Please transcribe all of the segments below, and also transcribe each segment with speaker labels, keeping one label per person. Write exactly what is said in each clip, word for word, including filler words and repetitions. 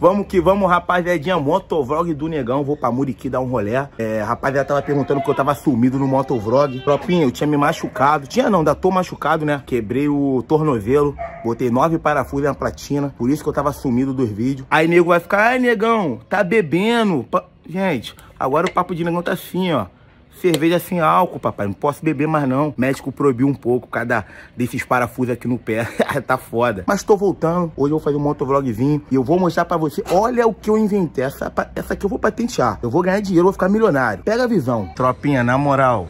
Speaker 1: Vamos que vamos, rapaziadinha. Motovlog do Negão. Vou pra Muriqui dar um rolé. É, rapaziada tava perguntando que eu tava sumido no motovlog. Tropinha, eu tinha me machucado. Tinha não, ainda tô machucado, né? Quebrei o tornozelo. Botei nove parafusos na platina. Por isso que eu tava sumido dos vídeos. Aí nego vai ficar, ai, Negão, tá bebendo. Pa... Gente, agora o papo de Negão tá assim, ó. Cerveja sem álcool, papai. Não posso beber mais, não. O médico proibiu um pouco cada desses parafusos aqui no pé. Tá foda. Mas tô voltando. Hoje eu vou fazer um motovlogzinho. E eu vou mostrar pra você. Olha o que eu inventei. Essa, essa aqui eu vou patentear. Eu vou ganhar dinheiro, vou ficar milionário. Pega a visão. Tropinha, na moral.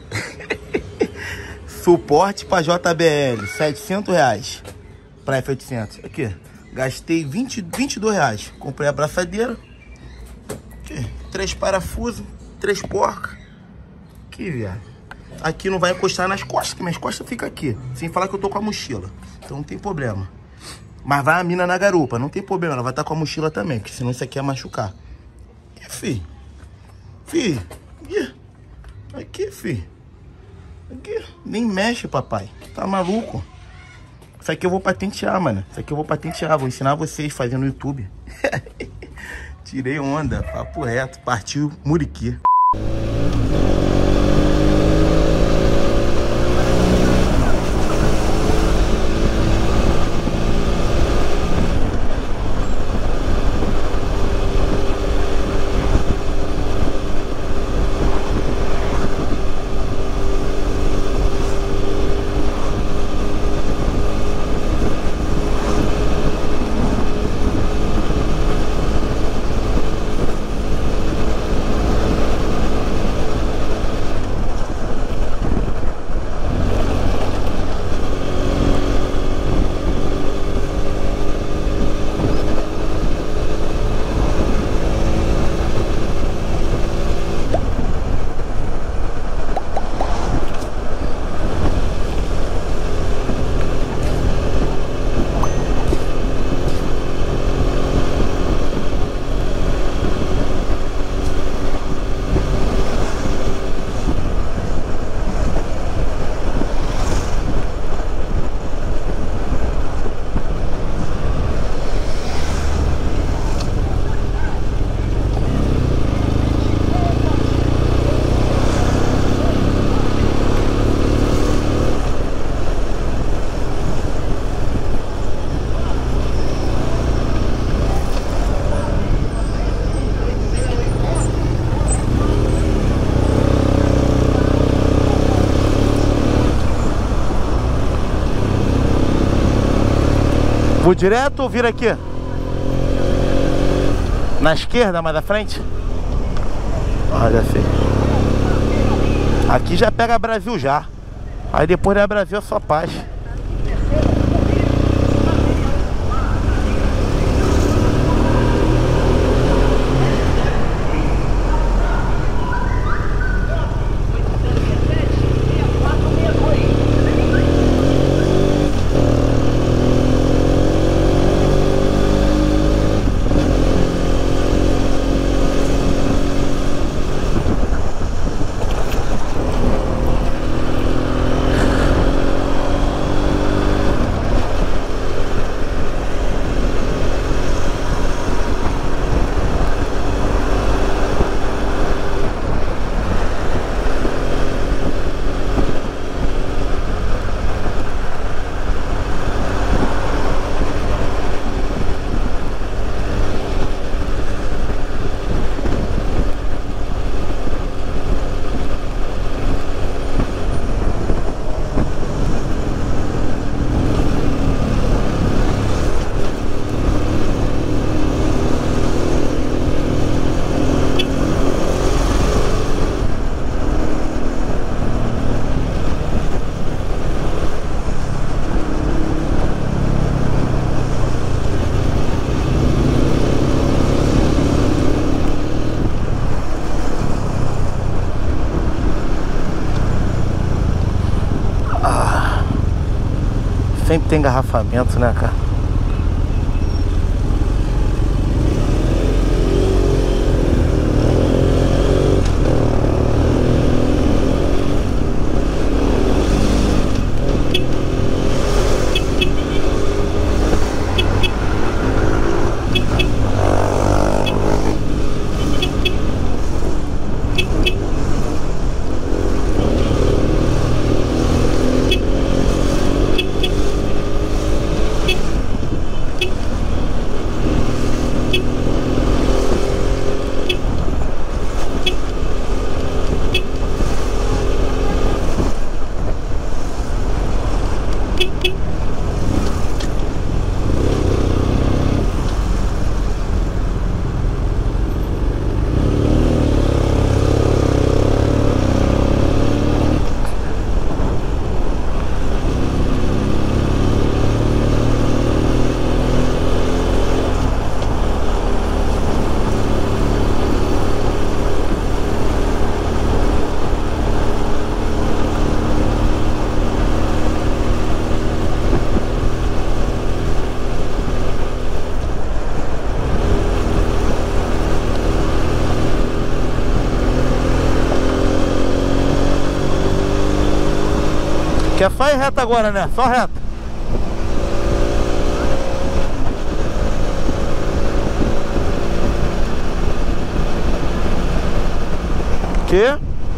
Speaker 1: Suporte pra J B L. setecentos reais. Pra F oitocentos. Aqui. Gastei vinte, vinte e dois reais. Comprei a braçadeira. Aqui. Três parafusos. Três porcas. Aqui, viado. Aqui não vai encostar nas costas, que minhas costas ficam aqui. Sem falar que eu tô com a mochila. Então não tem problema. Mas vai a mina na garupa, não tem problema. Ela vai estar com a mochila também, porque senão isso aqui ia machucar. Aqui, fi. Fi. Aqui, aqui, fi. Aqui. Nem mexe, papai. Tá maluco? Isso aqui eu vou patentear, mano. Isso aqui eu vou patentear. Vou ensinar vocês fazendo no YouTube. Tirei onda. Papo reto. Partiu Muriqui. Vou direto ou vir aqui? Na esquerda, mais da frente? Olha assim. Aqui já pega Brasil já. Aí depois da Brasil é só paz. Sempre tem engarrafamento, né, cara? Que é só ir reto agora, né? Só reto. Que?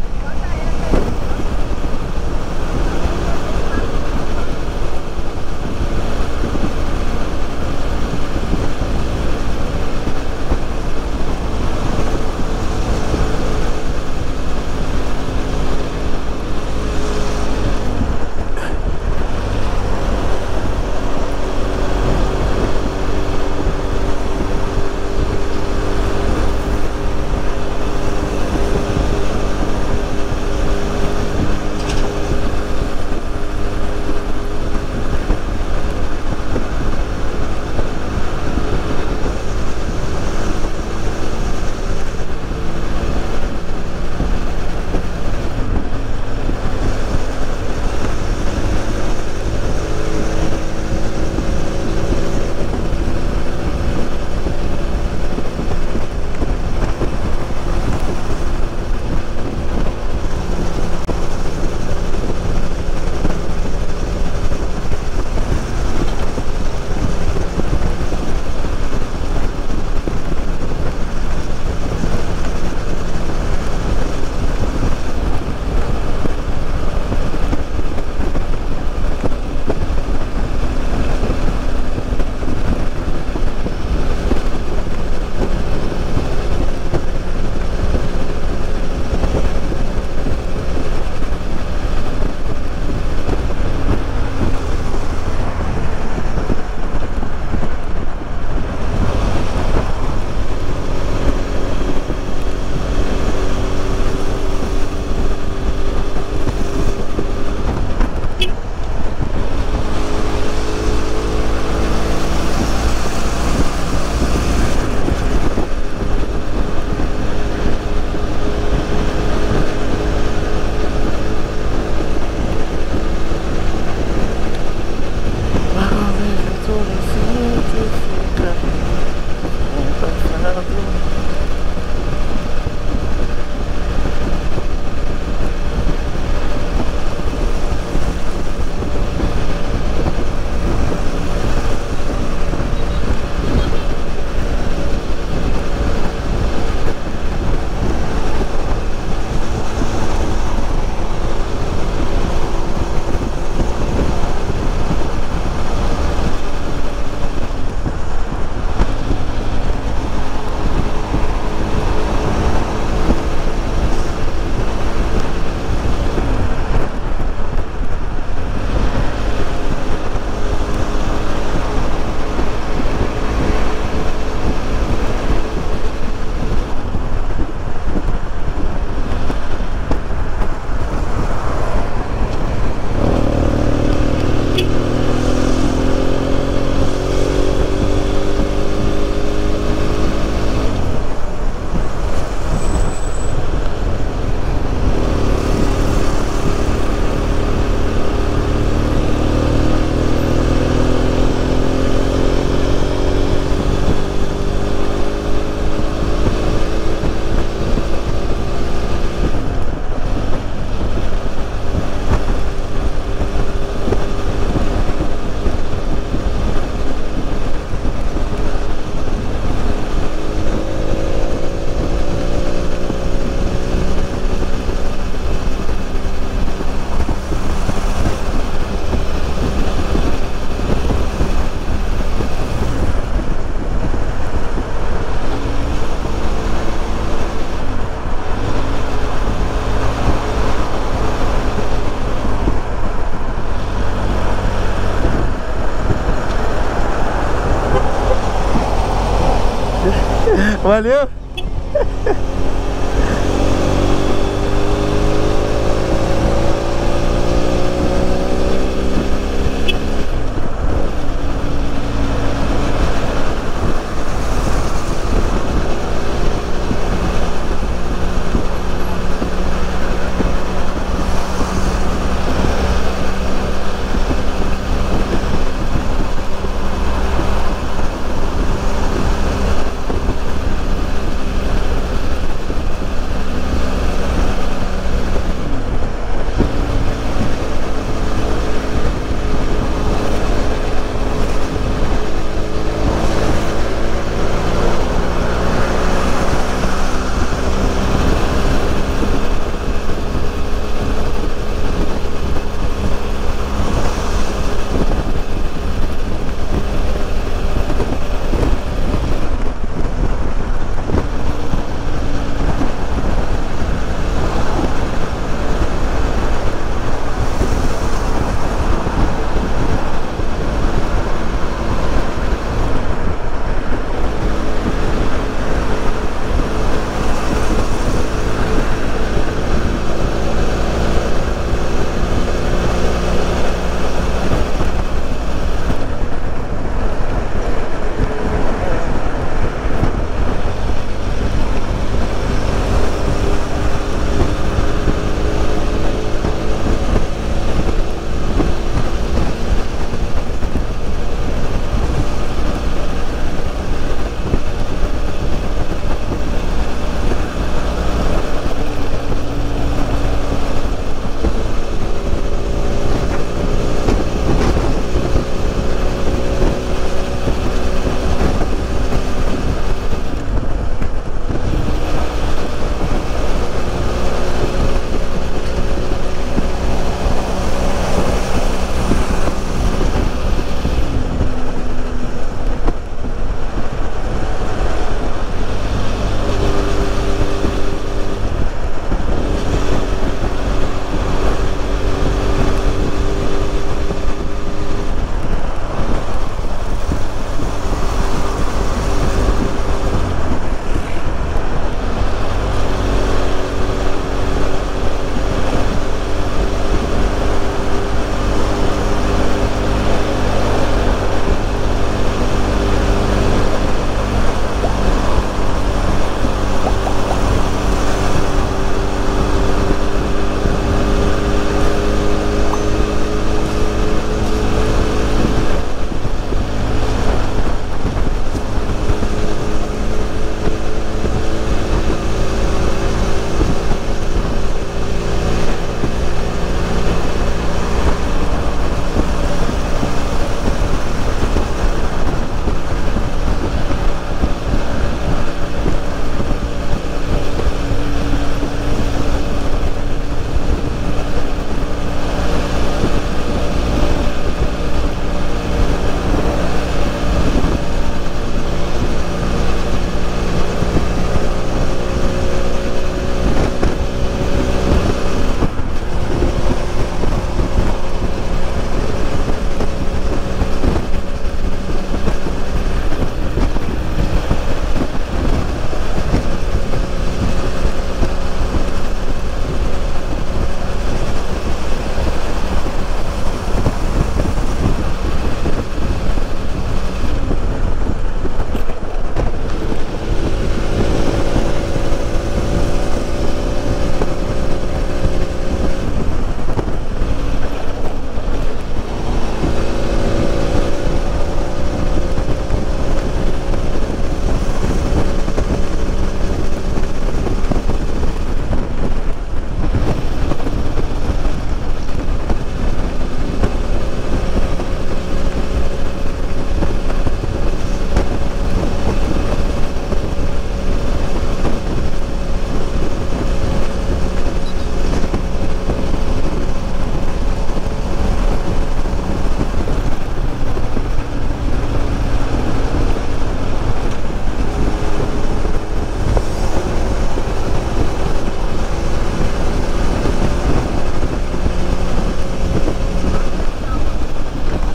Speaker 2: Valeu!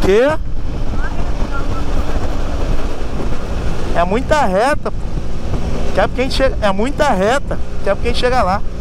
Speaker 2: Que? É muita reta, pô. Quer porque a gente chega... É muita reta. Quer porque a gente chega lá.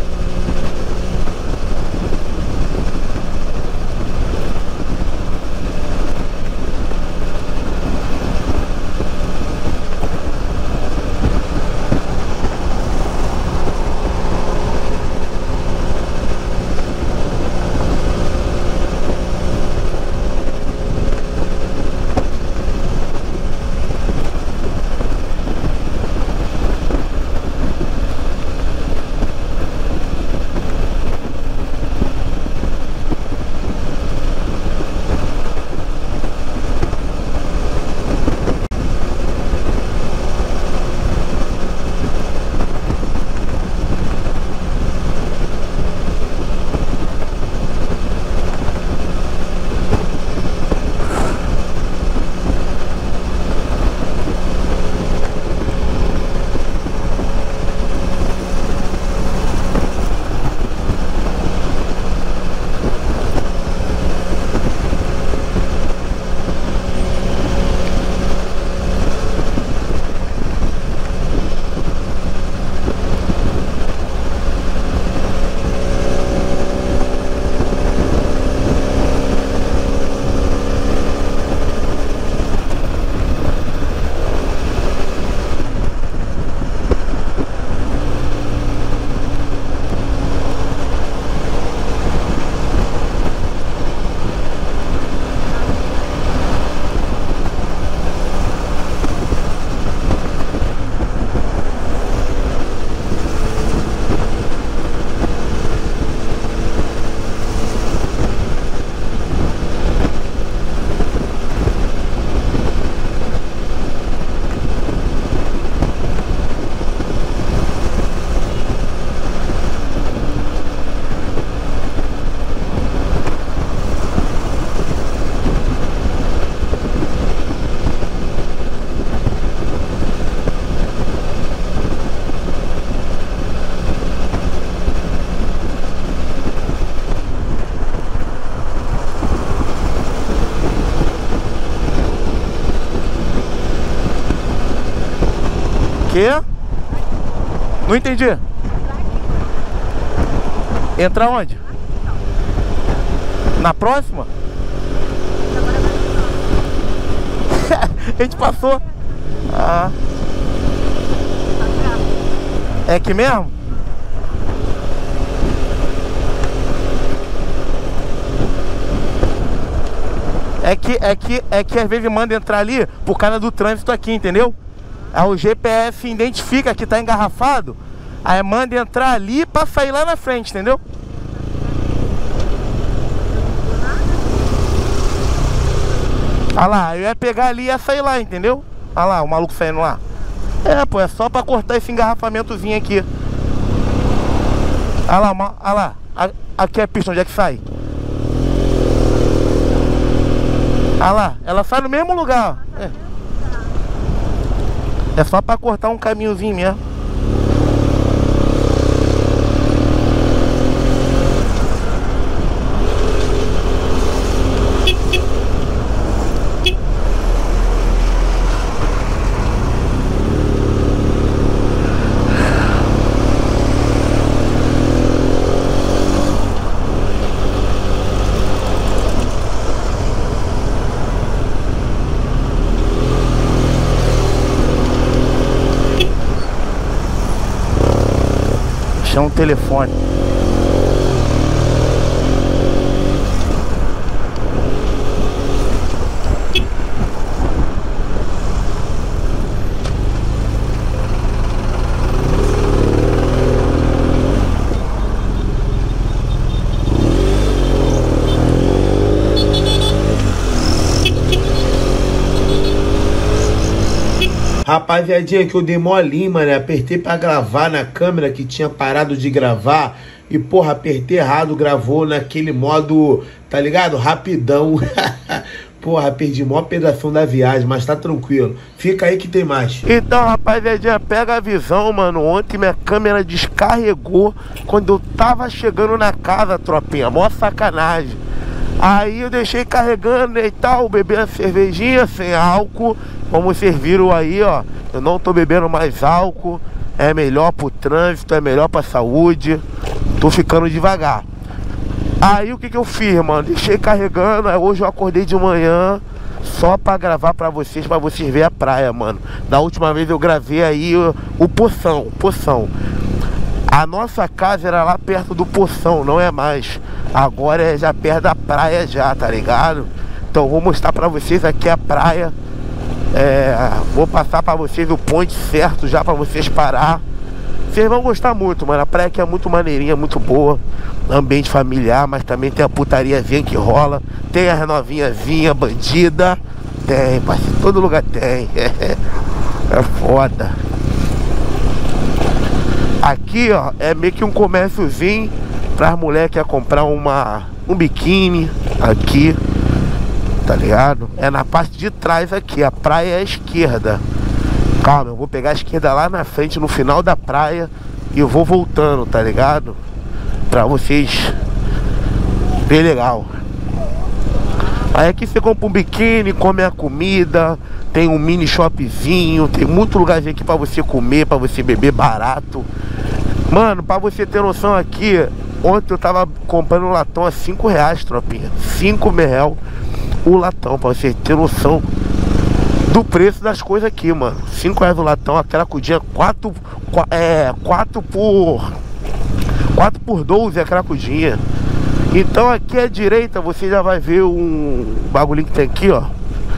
Speaker 2: Que? Não entendi. Entrar onde? Na próxima? A gente passou. Ah. É aqui mesmo? É que, é que, é que às vezes manda entrar ali por causa do trânsito aqui, entendeu? Aí o G P S identifica que tá engarrafado, aí manda entrar ali pra sair lá na frente, entendeu? Olha lá, eu ia pegar ali e ia sair lá, entendeu? Olha lá, o maluco saindo lá. É, pô, é só pra cortar esse engarrafamentozinho aqui. Olha lá, uma, olha lá. Aqui é a pista, onde é que sai? Olha lá, ela sai no mesmo lugar, ó. É. É só pra cortar um caminhozinho mesmo. Chama o telefone.
Speaker 1: Rapaziadinha, que eu dei molinho, mano. Apertei pra gravar na câmera que tinha parado de gravar. E, porra, apertei errado, gravou naquele modo, tá ligado? Rapidão. Porra, perdi mó pedação da viagem, mas tá tranquilo. Fica aí que tem mais.
Speaker 2: Então, rapaziadinha, pega a visão, mano. Ontem minha câmera descarregou quando eu tava chegando na casa, tropinha. Mó sacanagem. Aí eu deixei carregando, né, e tal, bebendo a cervejinha sem álcool. Como vocês viram aí, ó, eu não tô bebendo mais álcool. É melhor pro trânsito, é melhor pra saúde. Tô ficando devagar. Aí o que que eu fiz, mano? Deixei carregando, aí hoje eu acordei de manhã só pra gravar pra vocês, pra vocês verem a praia, mano. Da última vez eu gravei aí o, o Poção, o Poção. A nossa casa era lá perto do Poção, não é mais. Agora é já perto da praia já, tá ligado? Então vou mostrar pra vocês aqui a praia. É, vou passar pra vocês o ponto certo já pra vocês parar. Vocês vão gostar muito, mano. A praia aqui é muito maneirinha, muito boa. Ambiente familiar, mas também tem a putariazinha que rola. Tem as novinhazinha, bandida. Tem, parceiro, todo lugar tem. É foda. Aqui, ó, é meio que um comérciozinho para as mulheres que quer comprar uma, um biquíni aqui, tá ligado? É na parte de trás aqui, a praia é à esquerda. Calma, eu vou pegar a esquerda lá na frente, no final da praia, e eu vou voltando, tá ligado? Pra vocês verem legal. Aí aqui você compra um biquíni, come a comida, tem um mini shopzinho, tem muito lugarzinho aqui pra você comer, pra você beber barato. Mano, pra você ter noção aqui, ontem eu tava comprando um latão a cinco reais, tropinha. cinco mil o latão, pra você ter noção do preço das coisas aqui, mano. cinco reais o latão, aquela cracudinha, quatro, é, quatro por quatro por doze a cracudinha. Então aqui à direita você já vai ver um bagulhinho que tem aqui, ó,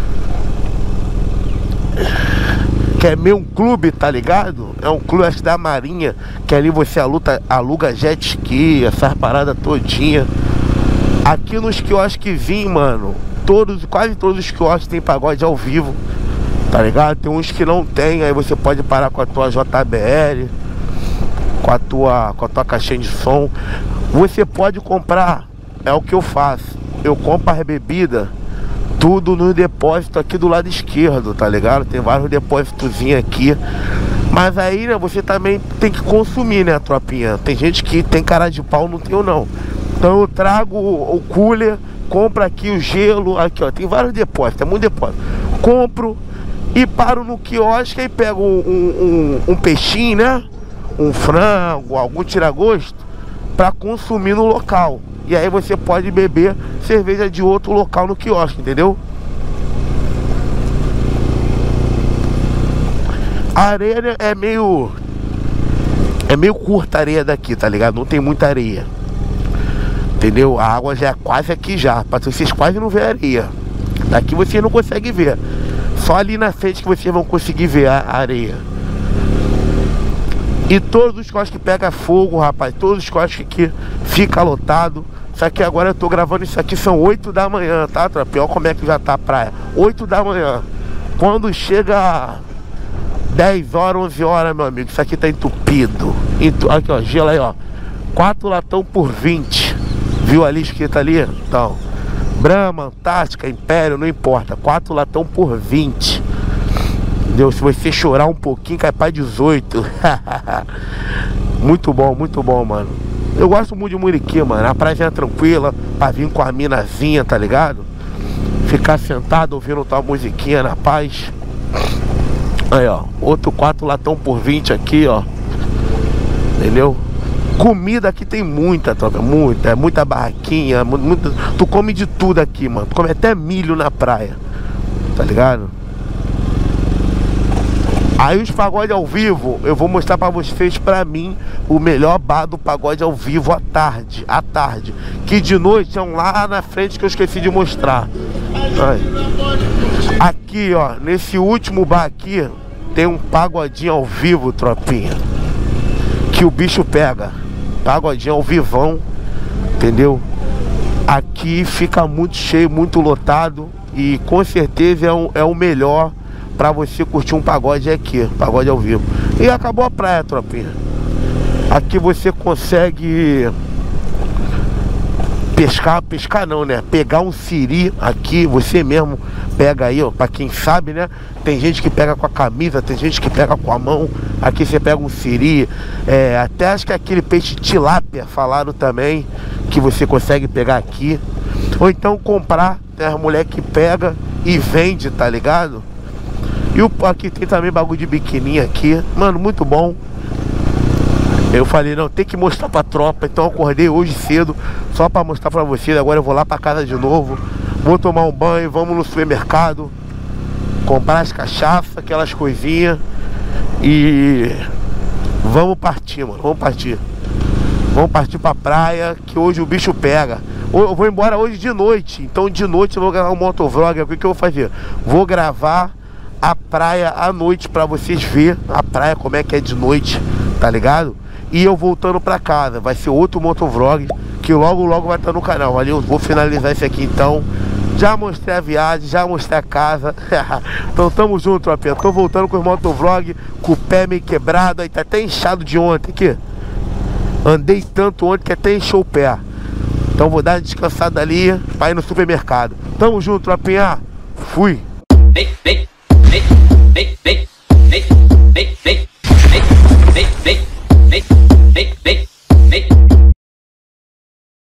Speaker 2: que é meio um clube, tá ligado? É um clube, acho, da Marinha, que ali você aluga, aluga jet ski, essas paradas todinha. Aqui nos quiosques, mano, todos, quase todos os quiosques tem pagode ao vivo, tá ligado? Tem uns que não tem, aí você pode parar com a tua J B L, com a tua, com a tua caixinha de som. Você pode comprar, é o que eu faço, eu compro as bebidas tudo no depósito aqui do lado esquerdo, tá ligado? Tem vários depósitozinhos aqui. Mas aí, né, você também tem que consumir, né, tropinha? Tem gente que tem cara de pau, não tem ou não. Então eu trago o, o cooler, compro aqui o gelo, aqui ó, tem vários depósitos, é muito depósito. Compro e paro no quiosque e pego um, um, um peixinho, né? Um frango, algum tira-gosto, pra consumir no local. E aí você pode beber cerveja de outro local no quiosque, entendeu? A areia é meio... É meio curta a areia daqui, tá ligado? Não tem muita areia, entendeu? A água já é quase aqui já, pra vocês quase não ver areia. Daqui você não consegue ver. Só ali na frente que vocês vão conseguir ver a areia. E todos os quiosques que pega fogo, rapaz. Todos os quiosques que fica lotado. Só que agora eu tô gravando isso aqui, são oito da manhã, tá, tropa? Olha como é que já tá a praia. oito da manhã. Quando chega dez horas, onze horas, meu amigo, isso aqui tá entupido. Entu... Aqui, ó, gelo aí, ó. quatro latão por vinte. Viu ali escrito ali? Então, Brahma, Antártica, Império, não importa. quatro latão por vinte. Entendeu? Se você chorar um pouquinho, cai pra dezoito. Muito bom, muito bom, mano. Eu gosto muito de Muriqui, mano. A praia é tranquila, pra vir com a minazinha, tá ligado? Ficar sentado ouvindo tua musiquinha na paz. Aí, ó. Outro quatro latão por vinte aqui, ó. Entendeu? Comida aqui tem muita, troca. Muita. É muita barraquinha. Muita... Tu come de tudo aqui, mano. Tu come até milho na praia. Tá ligado? Aí os pagodes ao vivo, eu vou mostrar pra vocês, pra mim, o melhor bar do pagode ao vivo à tarde, à tarde. Que de noite é um lá na frente que eu esqueci de mostrar. Aí. Aqui, ó, nesse último bar aqui, tem um pagodinho ao vivo, tropinha. Que o bicho pega. Pagodinho ao vivão, entendeu? Aqui fica muito cheio, muito lotado. E com certeza é, um, é o melhor pra você curtir um pagode aqui, pagode ao vivo. E acabou a praia, tropinha. Aqui você consegue pescar, pescar não, né? Pegar um siri aqui, você mesmo pega aí, ó, pra quem sabe, né? Tem gente que pega com a camisa, tem gente que pega com a mão. Aqui você pega um siri, é, até acho que aquele peixe tilápia falaram também, que você consegue pegar aqui. Ou então comprar, tem as mulher que pega e vende, tá ligado? E o, aqui tem também bagulho de biquininho aqui, mano, muito bom. Eu falei, não, tem que mostrar pra tropa. Então eu acordei hoje cedo só pra mostrar pra vocês. Agora eu vou lá pra casa de novo, vou tomar um banho, vamos no supermercado comprar as cachaças, aquelas coisinhas. E vamos partir, mano, vamos partir. Vamos partir pra praia, que hoje o bicho pega. Eu vou embora hoje de noite, então de noite eu vou gravar um motovlog. O que que eu vou fazer? Vou gravar a praia à noite pra vocês verem a praia como é que é de noite, tá ligado? E eu voltando pra casa, vai ser outro motovlog que logo logo vai estar no canal. Valeu, vou finalizar esse aqui então. Já mostrei a viagem, já mostrei a casa. Então tamo junto, tropinha. Tô voltando com os motovlog, com o pé meio quebrado. Aí tá até inchado de ontem aqui. Andei tanto ontem que até encheu o pé. Então vou dar uma descansada ali pra ir no supermercado. Tamo junto, tropinha. Fui.
Speaker 3: Vem, vem.